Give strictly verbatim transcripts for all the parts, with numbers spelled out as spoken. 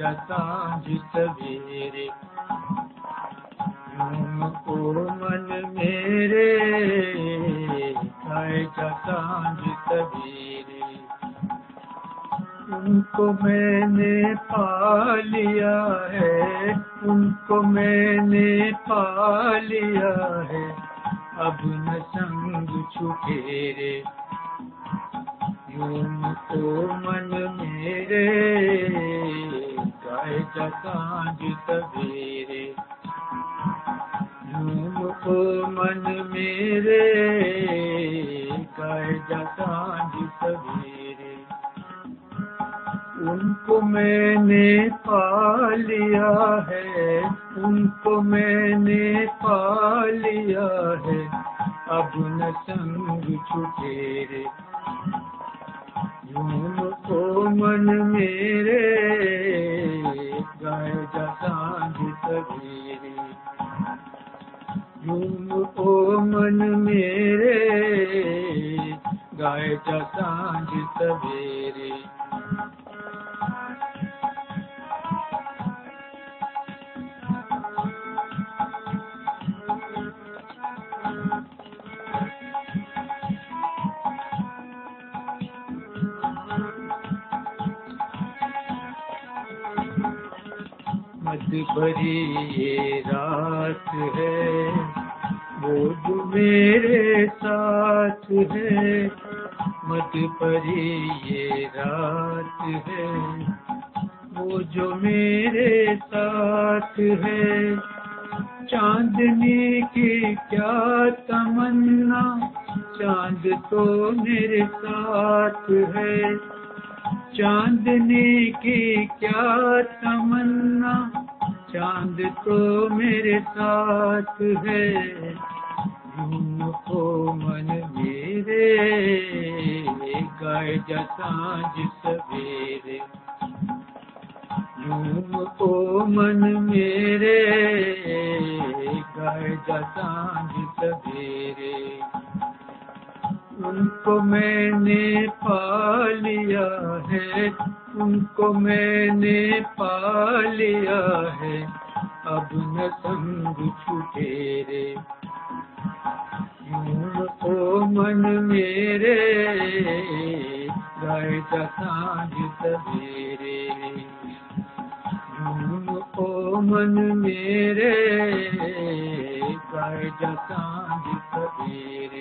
जा सांझ सवेरे। झूम ओ मन मेरे गाए जा सांझ सवेरे। उनको मैंने पा लिया है, उनको मैंने पा लिया है, अब न संग छूटे रे। झूम ओ मन मेरे गाए जा सांझ सवेरे। झूम ओ मन मेरे गाए जा सांझ सवेरे। उनको मैंने पा लिया है, उनको मैंने पा लिया है, अब न संग छूटे रे। झूम ओ मन मेरे गाए जा सांझ सवेरे। झूम ओ मन मेरे गाए जा सांझ सवेरे। मद भरी ये रात है, वो जो मेरे साथ है। मद भरी ये रात है, वो जो मेरे साथ है। चांदनी की क्या तमन्ना, चांद तो मेरे साथ है। चांदनी की क्या तमन्ना, चांद तो मेरे साथ है। झूम ओ मन मेरे गाए जा सांझ सवेरे। झूम ओ मन मेरे गाए जा सांझ सवेरे। उनको मैंने पा लिया है, उनको मैंने पा लिया है, अब न संग छूटे रे। झूम ओ मन मेरे गाए जा सांझ सवेरे। झूम ओ मन मेरे गाए जा सांझ सवेरे।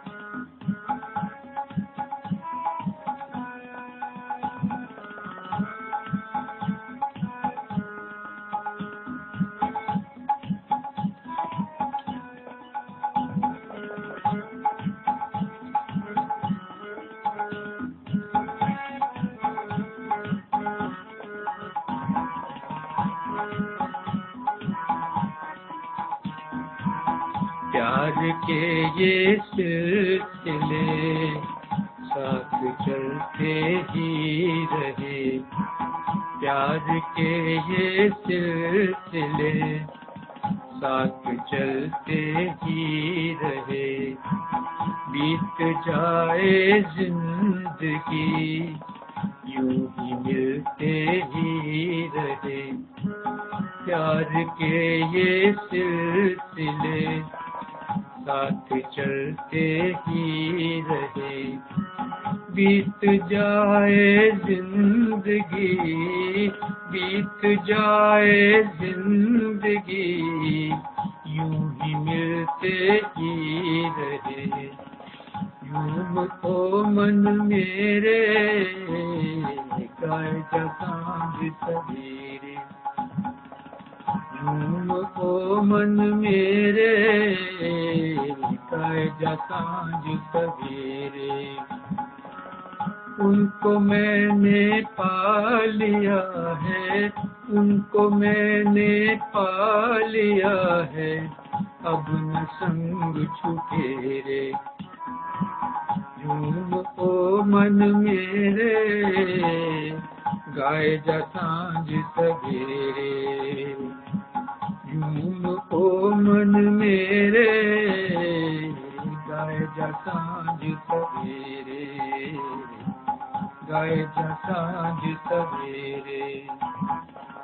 प्यार के ये सिलसिले साथ चलते ही रहे। प्यार के ये सिलसिले साथ चलते ही रहे। बीत जाए जिंदगी यूं ही मिलते ही रहे। प्यार के ये सिलसिले साथ चलते ही रहे। बीत जाए जिंदगी, बीत जाए जिंदगी यूं ही मिलते ही रहे। झूम ओ मन मेरे गाए जा सांझ सवेरे। झूम ओ मन मेरे गाए जा सांझ सवेरे। उनको मैंने पा लिया है, उनको मैंने पा लिया है, अब न संग छूटे रे। झूम ओ मन मेरे गाए जा सांझ सवेरे। झूम ओ मन मेरे गाए जा सांझ सवेरे। गाए जा सांझ सवेरे।